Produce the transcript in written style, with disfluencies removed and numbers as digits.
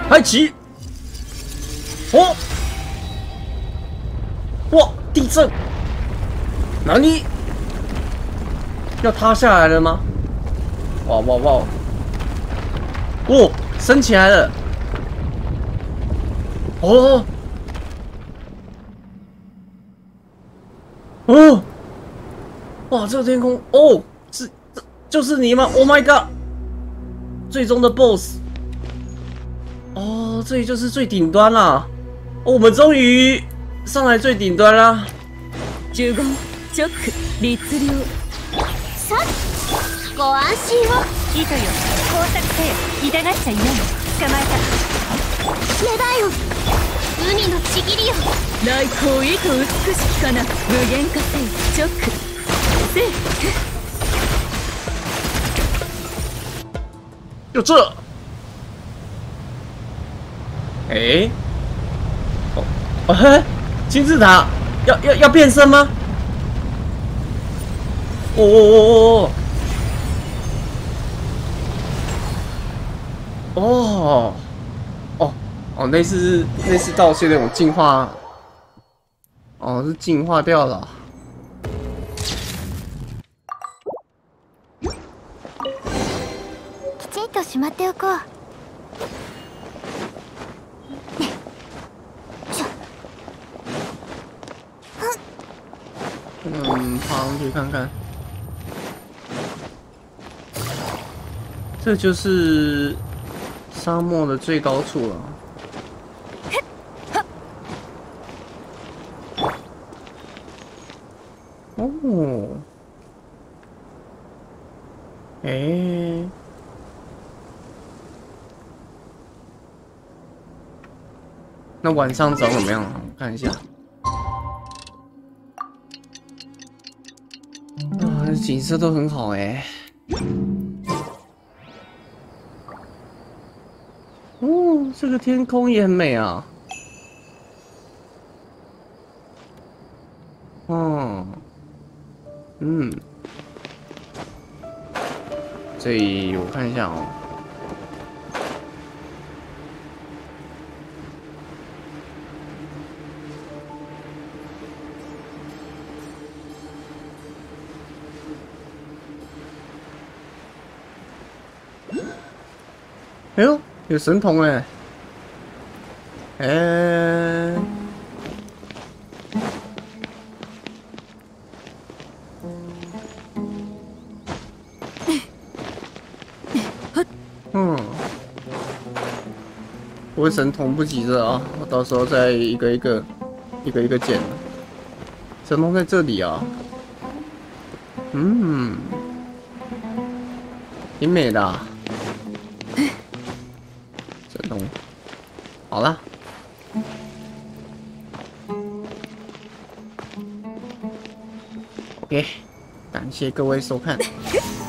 开启。哦，哇，地震！哪里？要塌下来了吗？哇哇哇！哦，升起来了。哦。哦。哇，这个天空哦，这就是你吗 ？Oh my god！ 最终的 BOSS。哦，这里就是最顶端啦。哦，我们终于上来最頂端啦。 呪言直律令。 さあ、ご安心を。 糸よ、工作せよ。痛がっちゃいない。捕まえた。 願いを。海のちぎりよ。 来光意図美しきかな。無限化せよ。直せい。 就这。哎。哦嘿，金字塔要变身吗？哦哦哦哦哦哦哦，类似道歉那种进化，哦是进化掉了。 きちんとしまっておこう。 爬上去看看。这就是沙漠的最高处了。哦，哎，那晚上长怎么样？看一下。啊，景色都很好哎。哦，这个天空也很美啊。哦，这里我看一下哦。哎呦，有神童哎！不会神童不急着啊，我到时候再一个一个捡。神童在这里啊，挺美的啊。神童，好了。OK，感谢各位收看。